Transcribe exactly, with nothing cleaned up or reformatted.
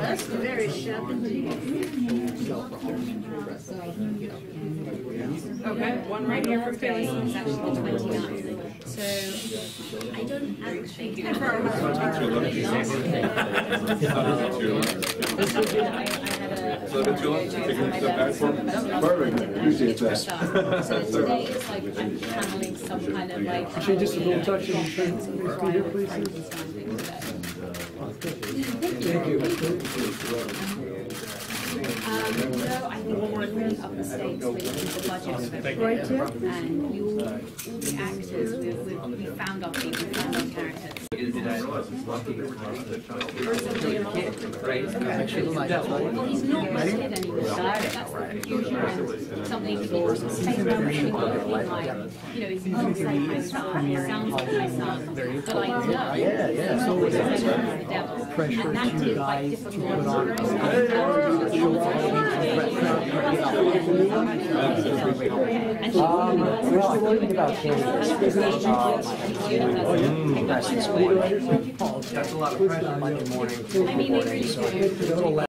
That's very sharp indeed. Okay, one right here for Paley. It's actually the twenty-ninth. So I don't actually think I So the two taking a step back for perfect. Appreciate that. So today it's like I'm channeling some kind of like. Actually, just a little touch of here, please. Thank you. Um, no, I think we're really up the stakes with the budget, Right here. and we all, all the actors, we, we, we found our people, we found our characters. Well, he's not my kid anymore. That's the confusion and something people say around me like, you know, he's not like my son, he sounds like my son, but I know yeah, yeah. he's always the devil. Pressure And that to did guys quite to difficult. put on. And she Um, well, I'm worried about candidates. That's a lot of pressure Monday morning. I mean, they really do.